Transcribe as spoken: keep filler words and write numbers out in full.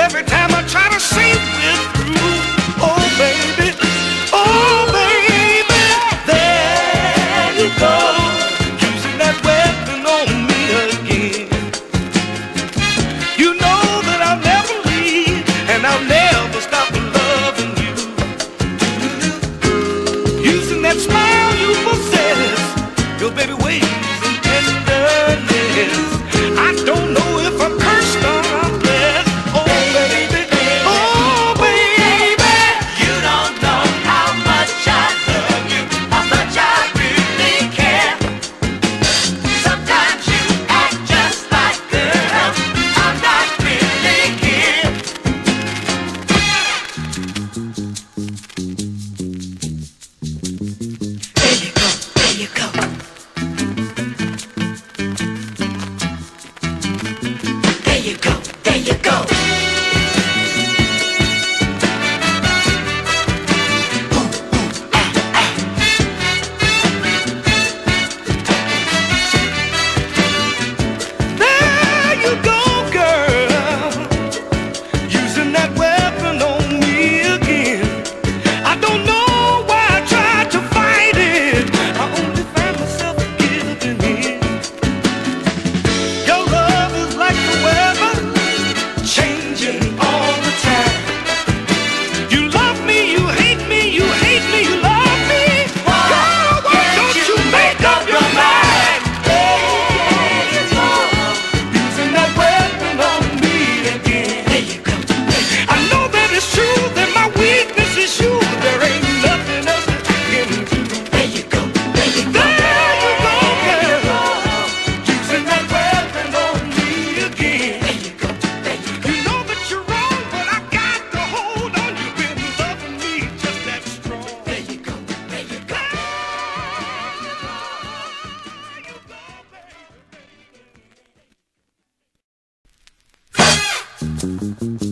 Every time I try to see it through, oh baby, oh baby, there you go, using that weapon on me again. You know that I'll never leave, and I'll never stop loving you. Using that smile you possess, your baby ways and tenderness. I don't know if I'm cursed or I'm blessed. Oh baby, oh baby, You don't know how much I love you, how much I really care. Sometimes you act just like girl, I'm not really here. There you go, there you go. There you go, there you go. there you go, girl, using that weapon on me again. I don't know why I tried to fight it, I only find myself giving in. Your love is like the weather, changing all the time. You love me, you hate me, you hate me, you love me. Girl, why don't you make up your mind? Using that weapon on me again. There you go, there you I know that it's true that my weakness is you. There ain't nothing else that I can do. there you go, there you go. There you go, girl, using that weapon on me again. There you go, there you go. You know that you're wrong, but I got to hold on. You've been loving me just that strong. There you go, there you go. There you go, baby.